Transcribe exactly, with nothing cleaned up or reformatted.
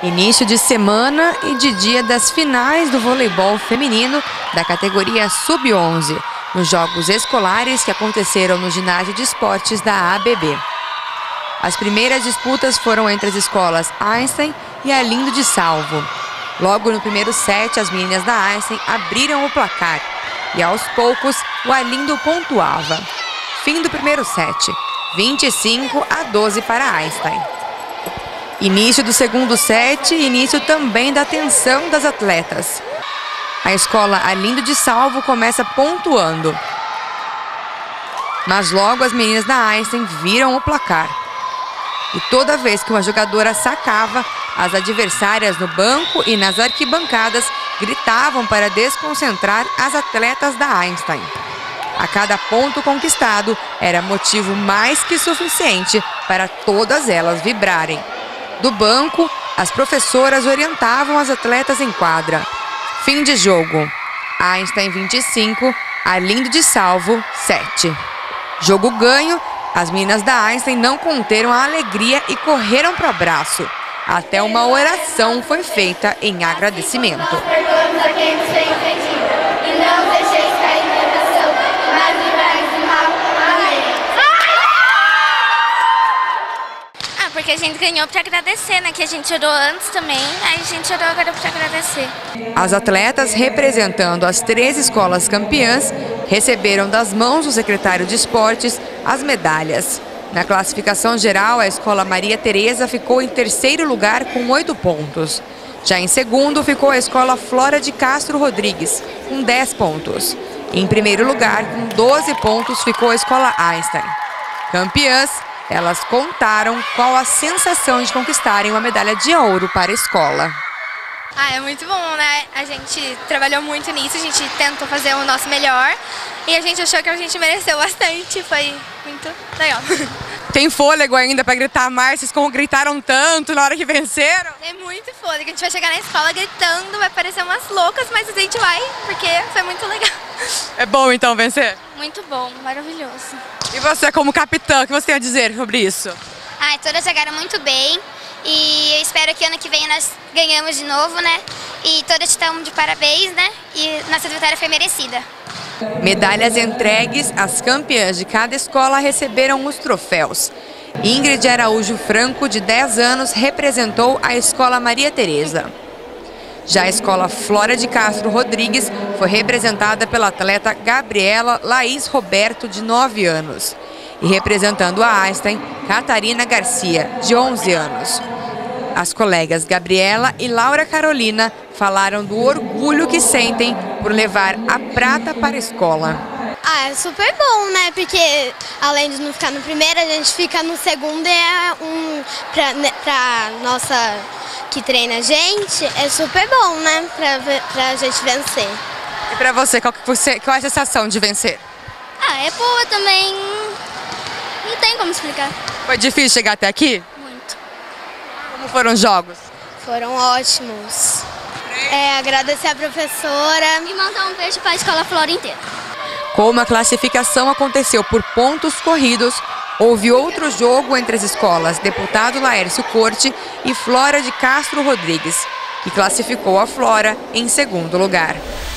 Início de semana e de dia das finais do voleibol feminino da categoria sub onze, nos Jogos Escolares que aconteceram no Ginásio de Esportes da A B B. As primeiras disputas foram entre as escolas Einstein e Arlindo de Salvo. Logo no primeiro set, as meninas da Einstein abriram o placar e aos poucos o Arlindo pontuava. Fim do primeiro set, vinte e cinco a doze para a Einstein. Início do segundo set e início também da tensão das atletas. A escola Arlindo de Salvo começa pontuando. Mas logo as meninas da Einstein viram o placar. E toda vez que uma jogadora sacava, as adversárias no banco e nas arquibancadas gritavam para desconcentrar as atletas da Einstein. A cada ponto conquistado era motivo mais que suficiente para todas elas vibrarem. Do banco, as professoras orientavam as atletas em quadra. Fim de jogo. Einstein vinte e cinco, Arlindo de Salvo sete. Jogo ganho, as meninas da Einstein não conteram a alegria e correram para o abraço. Até uma oração foi feita em agradecimento. Porque a gente ganhou para agradecer, né? Que a gente orou antes também, aí a gente orou agora para agradecer. As atletas representando as três escolas campeãs receberam das mãos do secretário de esportes as medalhas. Na classificação geral, a escola Maria Tereza ficou em terceiro lugar com oito pontos. Já em segundo ficou a escola Flora de Castro Rodrigues, com dez pontos. Em primeiro lugar, com doze pontos, ficou a escola Einstein. Campeãs, elas contaram qual a sensação de conquistarem uma medalha de ouro para a escola. Ah, é muito bom, né? A gente trabalhou muito nisso, a gente tentou fazer o nosso melhor e a gente achou que a gente mereceu bastante, foi muito legal. Tem fôlego ainda para gritar mais? Vocês como gritaram tanto na hora que venceram? Tem muito fôlego, a gente vai chegar na escola gritando, vai parecer umas loucas, mas a gente vai, porque foi muito legal. É bom então vencer? Muito bom, maravilhoso. E você como capitã, o que você tem a dizer sobre isso? Ai, todas jogaram muito bem e eu espero que ano que vem nós ganhamos de novo, né? E todas estão de parabéns, né? E nossa vitória foi merecida. Medalhas entregues, as campeãs de cada escola receberam os troféus. Ingrid Araújo Franco, de dez anos, representou a escola Maria Tereza. Já a escola Flora de Castro Rodrigues foi representada pela atleta Gabriela Laís Roberto, de nove anos. E representando a Einstein, Catarina Garcia, de onze anos. As colegas Gabriela e Laura Carolina falaram do orgulho que sentem por levar a prata para a escola. Ah, é super bom, né? Porque além de não ficar no primeiro, a gente fica no segundo e é um pra, né, pra nossa que treina a gente, é super bom, né? Pra, pra gente vencer. E pra você, qual, que você, qual é a sensação de vencer? Ah, é boa também. Não tem como explicar. Foi difícil chegar até aqui? Muito. Como foram os jogos? Foram ótimos. É, agradecer a professora. E mandar um beijo para a escola Flora inteira. Como a classificação aconteceu por pontos corridos, houve outro jogo entre as escolas Deputado Laércio Corte e Flora de Castro Rodrigues, que classificou a Flora em segundo lugar.